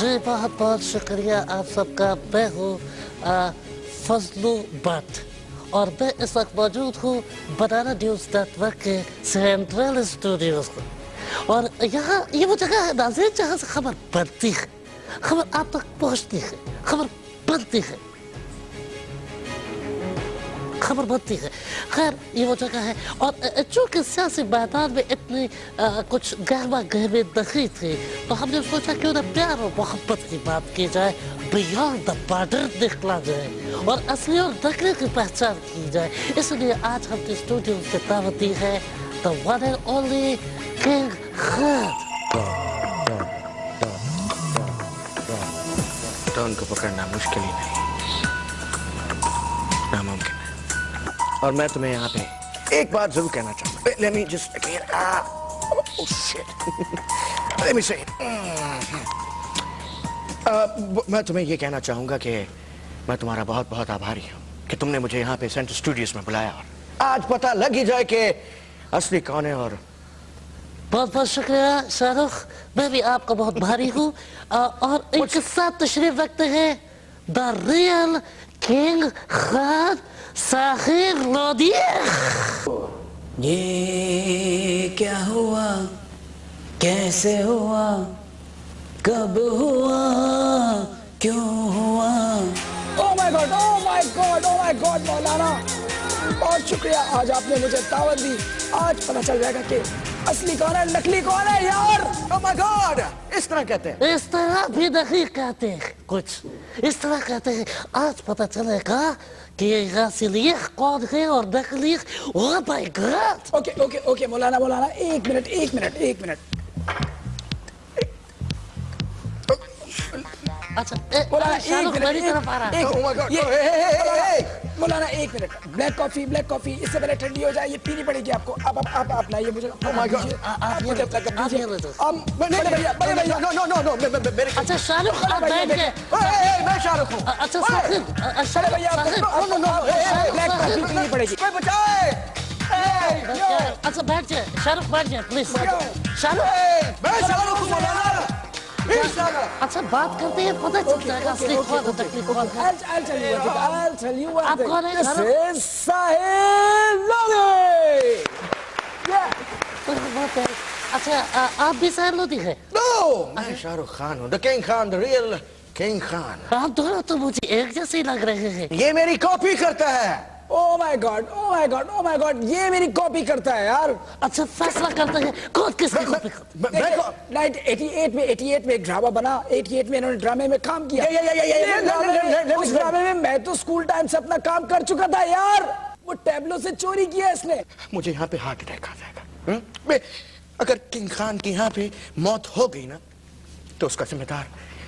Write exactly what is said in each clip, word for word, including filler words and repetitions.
जी बहुत बहुत शुक्रिया आप सबका। मैं हूँ फजलू भट्ट और मैं इस वक्त मौजूद हूँ बनाना न्यूज़ नेटवर्क के सेंट्रल स्टूडियोज में। और यहाँ ये वो जगह है नाज़रीन जहाँ से खबर बनती है, खबर आप तक पहुँचती है, खबर बनती है, खबर बनती है। खैर ये वो जगह है। और चूंकि सियासी मैदान में इतनी आ, कुछ गहमा गहमी नहीं थी तो हमने सोचा क्यों ना प्यार और मोहब्बत की बात की जाए, बियॉन्ड द बॉर्डर निकला जाए और असली और नकली की पहचान की जाए। इसलिए आज हमने स्टूडियो से दावत दी है the one and only king Khan. डॉन को पकड़ना मुश्किल ही नहीं, नामुमकिन है। और मैं तुम्हें यहाँ पे एक बात जरूर कहना चाहूँगा। Let me just again, ah, oh shit. Let me say it. uh, मैं तुम्हें ये कहना चाहूँगा कि मैं तुम्हारा बहुत बहुत आभारी हूँ कि तुमने मुझे यहाँ पे सेंट्रल स्टूडियोज में बुलाया और आज पता लग ही जाए कि असली कौन है। और बहुत बहुत शुक्रिया शाहरुख, मैं भी आपका बहुत भारी हूँ। और इनके साथ तशरीफ रखते हैं the real king Khan Sahir Lodhi. ये क्या हुआ, कैसे हुआ, कब हुआ, क्यों हुआ? Oh my God, oh my God, oh my God मौलाना, बहुत शुक्रिया। आज आपने मुझे दावत दी। आज पता चल जाएगा कि असली कौन है, नकली कौन है यार। ओह माय गॉड, इस तरह कहते हैं? इस तरह भी नहीं कहते हैं, कुछ इस तरह कहते हैं। आज पता चलेगा कि ये असली कौन है और नकली। Oh my God. Okay okay okay मौलाना मौलाना एक मिनट एक मिनट एक मिनट। अच्छा मौलाना शाहरुख मेरी तरफ आ रहा है। Oh my God. ये Hey, hey, hey, hey. मौलाना एक मिनट, ब्लैक कॉफी ब्लैक कॉफी इससे पहले ठंडी हो जाए, ये पीनी पड़ेगी आपको। आप आप आप आप लाइए मुझे। Oh my God. आप ये आप ये लो। हम बड़े भैया बड़े भैया नो नो नो नो मेरे अच्छा शाहरुख आप बैठ गए। मैं शाहरुख हूँ। अच्छा साहिर, बड़े भैया ब्लैक कॉफी पीनी पड़ेगी। कोई बचाए। अच्छा बैठ जाए शाहरुख, बैठ जाए प्लीज। शाहरुख मैं शाहरुख हूँ मौलाना। अच्छा बात करते हैं, पता चल जाएगा असली कौन है नकली कौन है। I'll I'll tell you one thing. I'll tell you one आप thing. कौन हैं, This Shahrukh? is Sahir Lodhi. Yeah. बहुत है। अच्छा आ, आप भी साहिर लोधी है? नो, मैं शाहरुख खान हूँ, the king Khan, the real king Khan. आप दोनों तो मुझे एक जैसे ही लग रहे हैं। ये मेरी कॉपी करता है। Oh my God, oh my God, oh my God, ये मेरी कॉपी करता है यार। अच्छा फैसला करते हैं कौन किसकी कॉपी करता है। नाइट अठासी में अठासी में एक ड्रामा बना, अठासी में इन्होंने ड्रामे में काम किया। ये- ये- ये- ये- ये- ड्रामे में- उस ड्रामे में मैं तो स्कूल टाइम से अपना काम कर चुका था यार। वो टैबलो से चोरी किया इसने। मुझे यहाँ पे हार्ट अटैक आ जाएगा। हुँ? मैं अगर किंग खान की यहाँ पे मौत हो गई ना तो उसका जिम्मेदार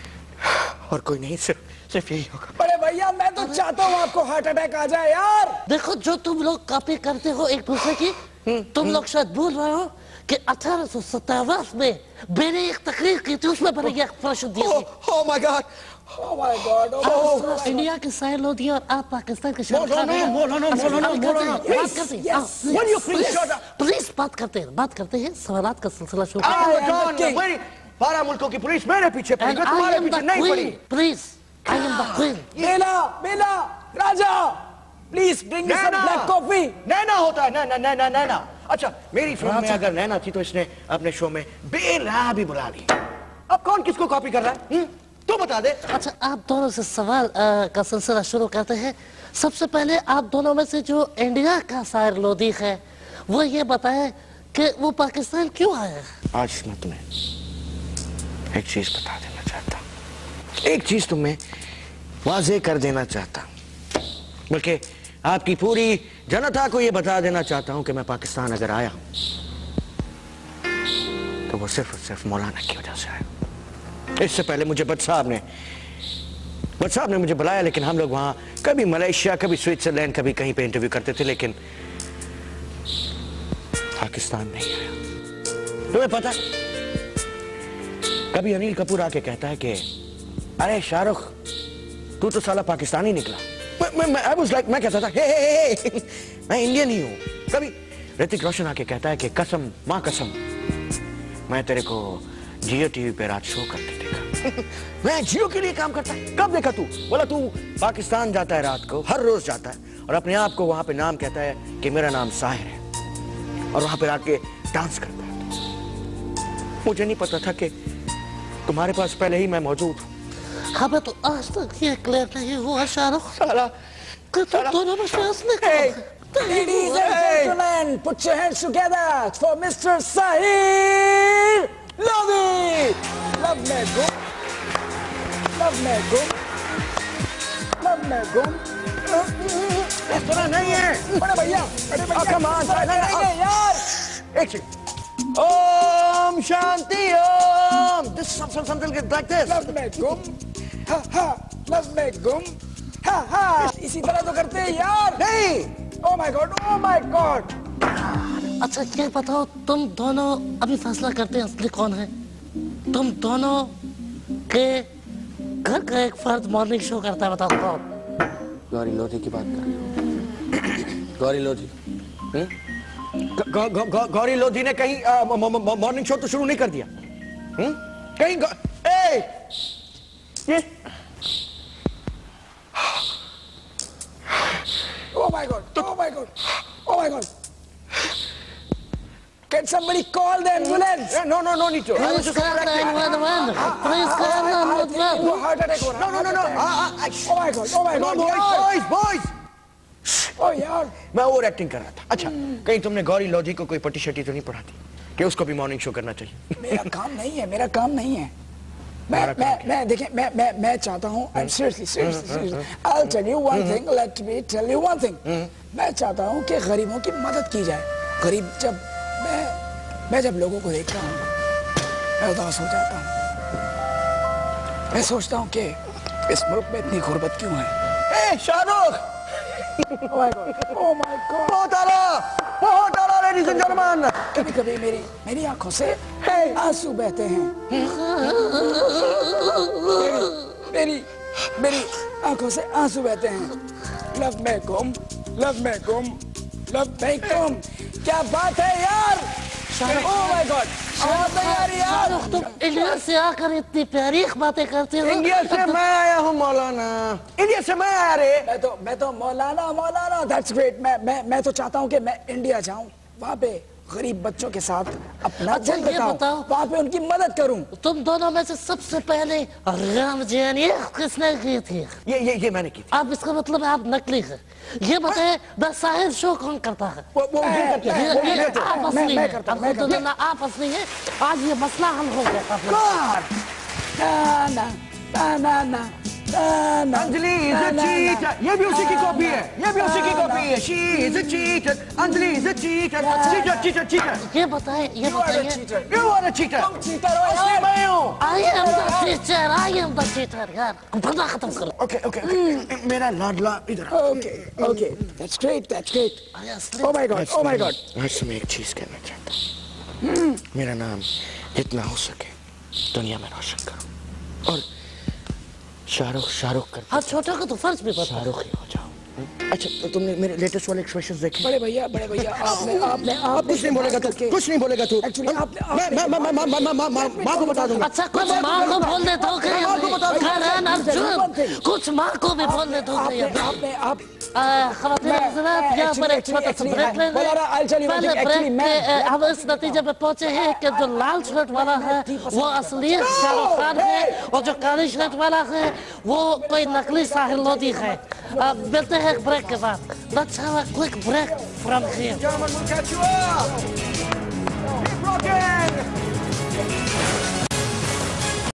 और कोई नहीं, सिर्फ सिर्फ यही होगा। बड़े भैया मैं तो चाहता हूँ आपको हार्ट अटैक आ जाए यार। देखो जो तुम लोग कॉपी करते हो एक दूसरे की, तुम लोग शायद भूल रहे हो कि अठारह सौ सत्तावन में मैंने एक तकरीर की थी, उसमें मैंने एक प्रश्न दिया था। Oh my God. Oh my God, oh my God. India के साहिर लोधी और आप पाकिस्तान के शाहरुख खान हैं। मौलाना, अच्छा, मौलाना, बात करते हैं, मौलाना। बात करते हैं। Yes, हाँ, yes. Will you please please, shut up? please बात करते हैं, बात करते हैं। सवालात का सिलसिला शुरू I करते am हैं। the king. मेरी बारह मुल्कों की पुलिस मेरे पीछे पड़ी, And मैं I तुम्हारे am पीछे the नहीं पड़ी। queen, please. I am the queen. Bela Bela Raja please bring me some Naina. Black coffee. Naina होता है, नैना नैना नैना। अच्छा मेरी फिल्म में अगर नैना थी तो इसने अपने शो में बेला भी बुला ली। अब कौन किसको कॉपी कर रहा है, हुँ? तू बता दे। अच्छा आप दोनों से सवाल आ, का सिलसिला शुरू करते हैं। सबसे पहले आप दोनों में से जो इंडिया का साहिर लोधी है वो ये बताए कि वो पाकिस्तान क्यों आया। आज मैं तुम्हें एक चीज बता देना चाहता हूँ, एक चीज तुम्हें वाजे कर देना चाहता हूँ, बल्कि आपकी पूरी जनता को ये बता देना चाहता हूँ कि मैं पाकिस्तान अगर आया हूँ तो वो सिर्फ और सिर्फ मौलाना की वजह से आया। इससे पहले मुझे भट्ट साहब ने भट्ट साहब ने मुझे बुलाया, लेकिन हम लोग वहाँ कभी मलेशिया, कभी स्विट्जरलैंड, कभी कहीं पे इंटरव्यू करते थे, लेकिन पाकिस्तान नहीं आया। तुम्हें पता है, कभी अनिल कपूर आके कहता है कि अरे शाहरुख तू तो साला पाकिस्तानी निकला। मैं मैं मैं I was like, मैं कहता था हे हे हे मैं इंडियन ही हूँ। कभी ऋतिक रोशन आके कहता है कि कसम माँ कसम मैं तेरे को जियो टीवी पे रात शो करते देखा। मैं जियो के लिए काम करता है। कब देखा तू? बोला तू पाकिस्तान जाता है रात को, हर रोज जाता है और अपने आप को वहां पे नाम कहता है कि मेरा नाम साहिर है, और वहां पे आके डांस करता है। मुझे नहीं पता था कि तुम्हारे पास पहले ही मैं मौजूद हूँ। हमें तो आज तक ये क्लियर नहीं हुआ शाहरुख साला कि तुम दोनों में से असली कौन Hey. है? Ladies and gentlemen, put your hands together for Mister Sahir Lodi. Love me gum, love me gum, love me gum. इस तरह नहीं है। बड़े भैया, बड़े भैया, come on, इस तरह नहीं, नहीं है यार। एक सेकंड। Om Shanti Om. This is something like this. Love me gum, ha ha, love me gum, ha ha. इसी तरह तो करते हैं यार। नहीं। Oh my God, oh my God. अच्छा ये बताओ, तुम दोनों अभी फैसला करते हैं असली कौन है? तुम दोनों के घर का एक फर्द मॉर्निंग शो करता है, बताओ कौन? गौरी लोधी की बात कर रहे हो? गौरी लोधी। हम्म? ग- ग- ग- ग- गौरी लोधी ने कहीं मॉर्निंग शो तो शुरू नहीं कर दिया? हम्म? कहीं गौ- ए! ये Oh my God, oh my God, oh my God. Can somebody call the ambulance? no no no need to. I was Please just call nine one one. Please call nine one one. वो heart attack हो रहा no है। no no no. Ah, ah, Oh my God, oh my Come on, God, boys, यार। boys, boys. Oh यार। मैं over acting कर रहा था। अच्छा, कहीं तुमने गौरी लोधी को कोई पट्टी शट्टी तो नहीं पढ़ाती कि उसको भी मॉर्निंग शो करना चाहिए? मेरा काम नहीं है, मेरा काम नहीं है। मैं मैं मैं देखिए मैं मैं मैं चाहता हूँ I'm seriously seriously seriously I'll tell you one thing, let me tell you one thing. मैं चाहता हूँ कि गरीबों की मदद की जाए। गरीब जब मैं मैं जब लोगों को देखता हूँ मैं उदास हो जाता हूँ। मैं सोचता हूँ कि इस मुल्क में इतनी गुर्बत क्यों है? ए Shahrukh, Oh my God, oh my God. बहुत आला, बहुत आला, ladies and gentlemen. कभी कभी मेरी मेरी आंखों से आंसू बहते हैं। मेरी मेरी मेरी आंखों से आंसू बहते हैं। लव me गुम, लव me गुम, लव me गुम। क्या बात है यार? Oh my God, आवाज नहीं आ रही यार। शाहरुख, तुम इंडिया से आकर इतनी प्यारी बातें करते हो। इंडिया से मैं आया हूँ मौलाना, इंडिया से मैं आया रे। मैं तो मैं तो मौलाना मौलाना दैट्स ग्रेट। मैं मैं मैं तो चाहता हूँ कि मैं इंडिया जाऊँ, वहाँ पे गरीब बच्चों के साथ अपना अच्छा, दिन ये बिताऊं, बताओ। वहाँ पे उनकी मदद करूँ। तुम दोनों में से सबसे पहले राम जी किसने की थी? ये ये ये मैंने की थी। आप इसका मतलब है आप नकली है। ये बताए द साहिर शो कौन करता है? वो वो ये करते हैं, ये वो ये ये करते हैं। आप मैं- असली मैं है। करता हूँ, मैं करता हूँ। अल्हम्दुलिल्लाह आप असली है। आज ये मसला हल हो गया काफी। God! ना ना ना ना ना ना ना अंजलि is a cheater. ये भी उसी की कॉपी है, ये भी उसी की कॉपी है। She is a cheater. Anjali is a cheater. Cheater, cheater, cheater. ये बताए ये You are a बताइए। cheater. You are a cheater. तुम cheater हो असली यार। मैं हूँ। I am the teacher. I am the cheater यार। बंदा खत्म करो। Okay, okay, okay. मेरा लाडला इधर आ। Okay, okay. That's great, that's great. I असली। Oh my God, oh my God. आज मैं एक चीज कहना चाहता हूँ। मेरा नाम जितना हो सके दुनिया में रोशन करो, और शाहरुख शाहरुख कर हाँ, छोटे को तो फर्ज भी पता है। शाहरुख ही हो जाओ। अच्छा, तो तुमने मेरे लेटेस्ट वाले एक्सप्रेशंस देखे? बड़े भैया, बड़े भैया, आपने आपने अब आपने कुछ नहीं बोलेगा तू, करके- कुछ नहीं बोलेगा तू। Actually, आपने- मैं मैं मैं मैं मैं मैं मैं माँ को बता दूंगा। अच्छा, कुछ माँ को बोल देता हूँ मैं माँ को बता दूंगा। करण अर्जुन, कुछ माँ को भी बोल देता हूँ आपने आपने आप खवातीन मैं- हज़रात, मैं यहाँ पर एक actually- छोटा सा actually- ब्रेक ले लें। बोला, I'll tell you one पहले thing, actually, ब्रेक मैं- में हम इस नतीजे पे पहुंचे हैं कि जो लाल शर्ट वाला है वो असली शाहरुख खान है, और जो काली शर्ट वाला है वो कोई नकली साहिर लोधी है। अब मिलते हैं एक ब्रेक के बाद। Let's have a quick break from here. Gentlemen, we'll catch you up. Keep rocking.